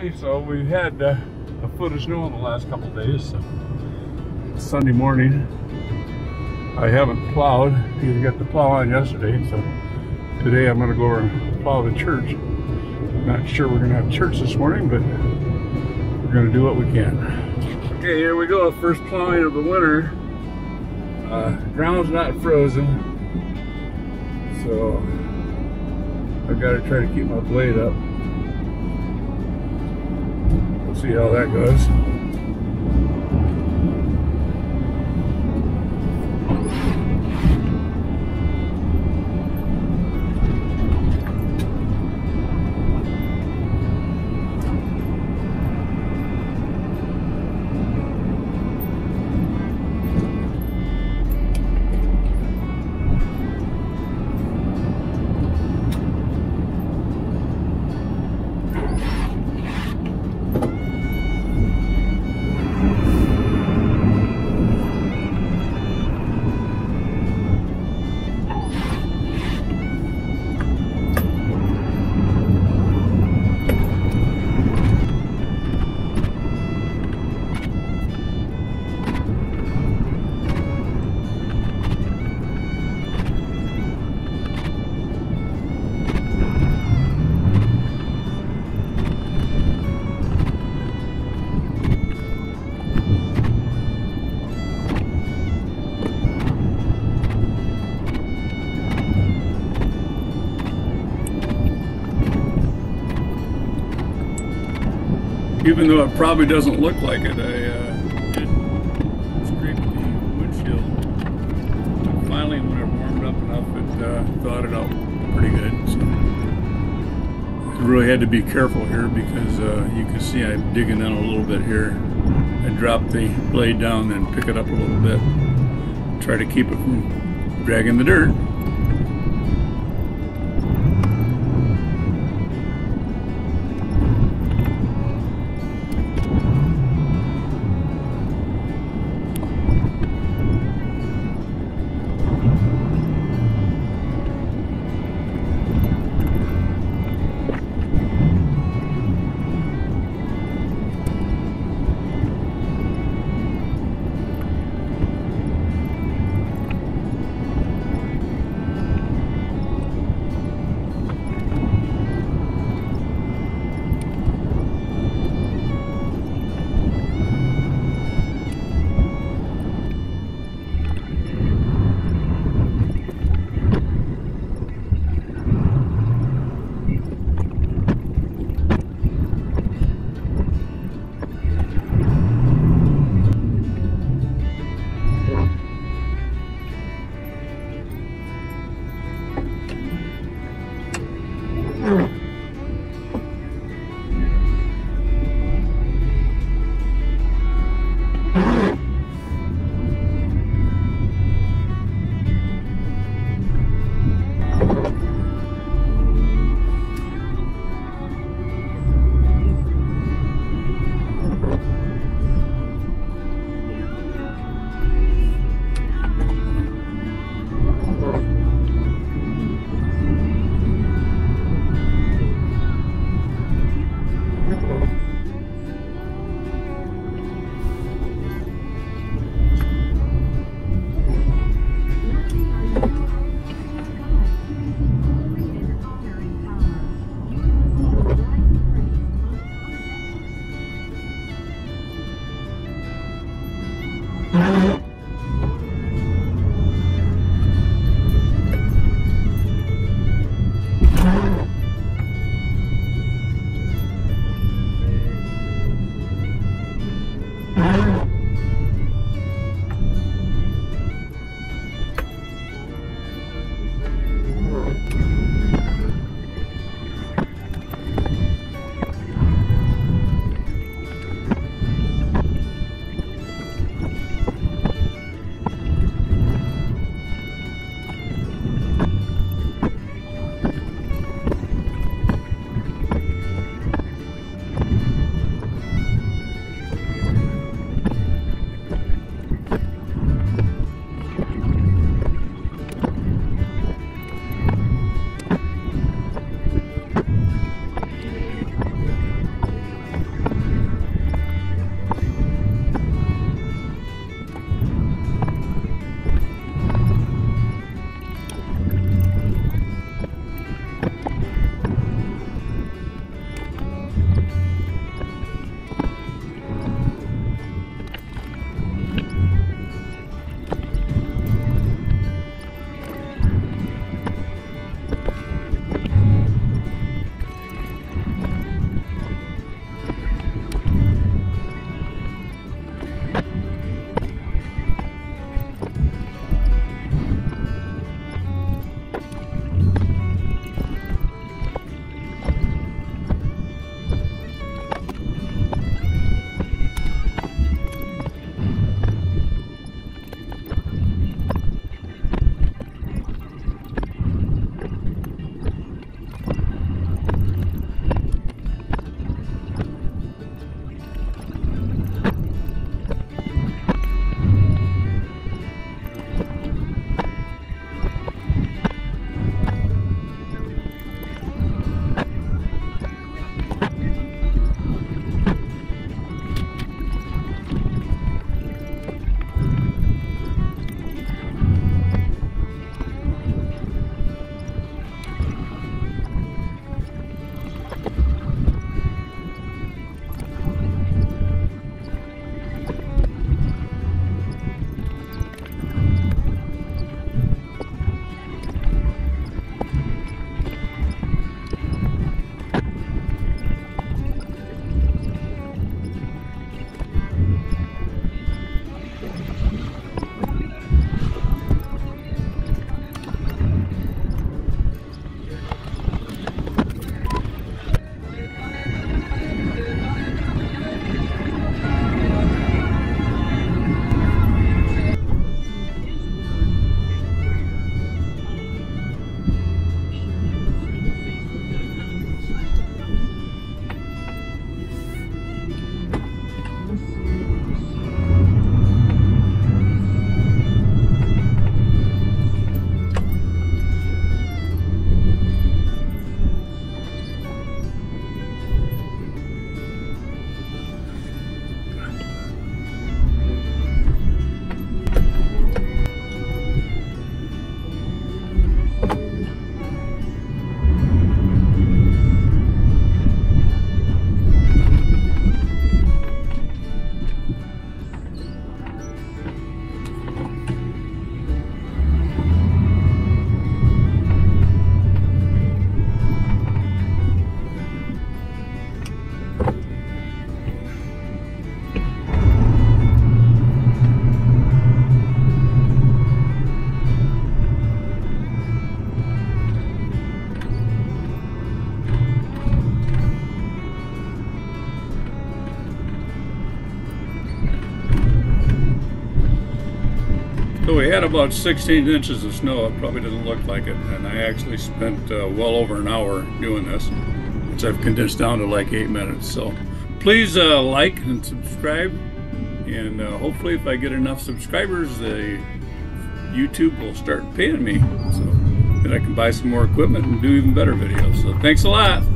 Okay, so we've had a foot of snow in the last couple of days. So it's Sunday morning. I haven't plowed because I got the plow on yesterday. So today I'm going to go over and plow the church. Not sure we're going to have church this morning, but we're going to do what we can. Okay, here we go. First plowing of the winter. Ground's not frozen, so I've got to try to keep my blade up. We'll see how that goes. Even though it probably doesn't look like it, I did scrape the windshield. And finally, when it warmed up enough, it thawed it out pretty good. So I really had to be careful here because you can see I'm digging in a little bit here. I drop the blade down and pick it up a little bit. Try to keep it from dragging the dirt. had about 16 inches of snow. It probably doesn't look like it, and I actually spent well over an hour doing this, which I've condensed down to like 8 minutes. So please like and subscribe, and hopefully if I get enough subscribers, YouTube will start paying me so that I can buy some more equipment and do even better videos. So thanks a lot.